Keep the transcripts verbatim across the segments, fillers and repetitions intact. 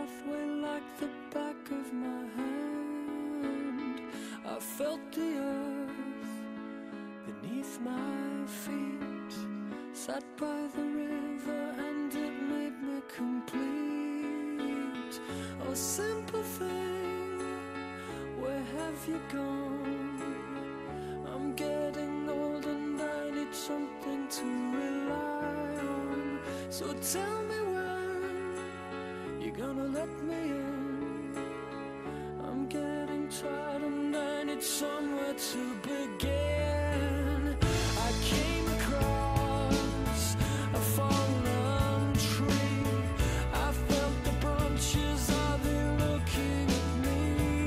pathway like the back of my hand. I felt the earth beneath my feet, sat by the river and it made me complete. Oh, simple thing, where have you gone? I'm getting old and I need something to rely on. So tell me when you're gonna let me in. I'm getting tired and I need somewhere to begin. I came across a fallen tree. I felt the branches, are they looking at me?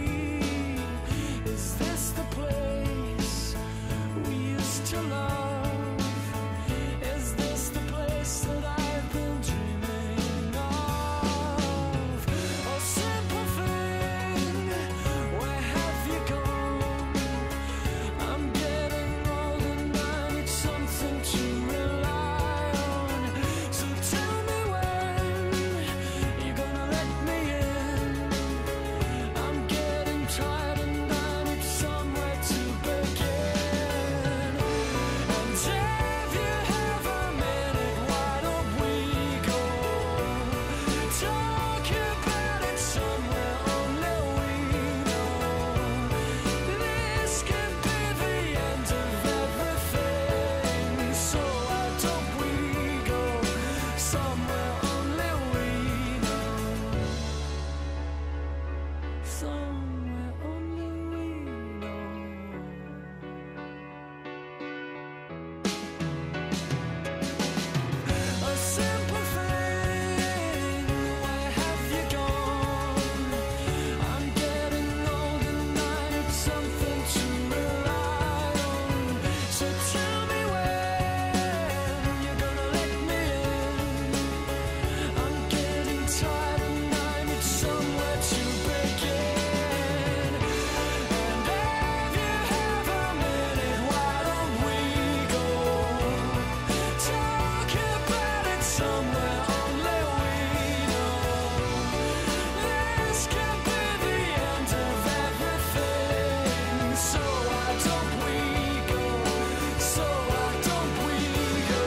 Is this the place we used to love? Is this the place that I've been dreaming of? Oh, simple thing, where have you gone? I'm getting old and I need something to rely on. So tell me when you're gonna let me in. I'm getting tired and I need somewhere to begin. And if you have a minute, why don't we go talk about it somewhere only we know? This could be the end of everything. So why don't we go somewhere only we know? Somewhere only we know. A simple thing, where have you gone? I'm getting old and I need something to rely on. So tell me when you're gonna let me in. I'm getting tired and I need somewhere to begin. And if you have a minute, why don't we go talk about it somewhere only we know? This could be the end of everything. So why don't we go? So why don't we go?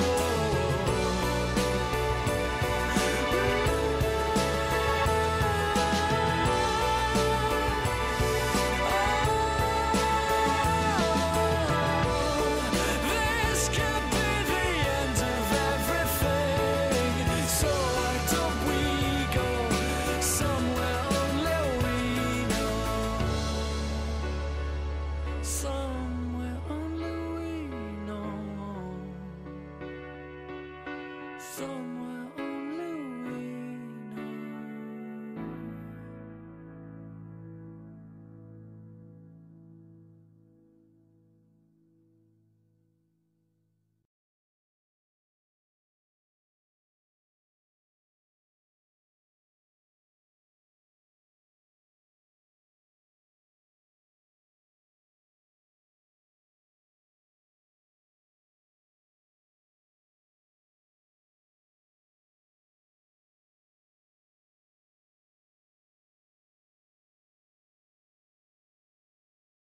This could be the end of everything. So why don't we go somewhere only we know? Somewhere only we know. Somewhere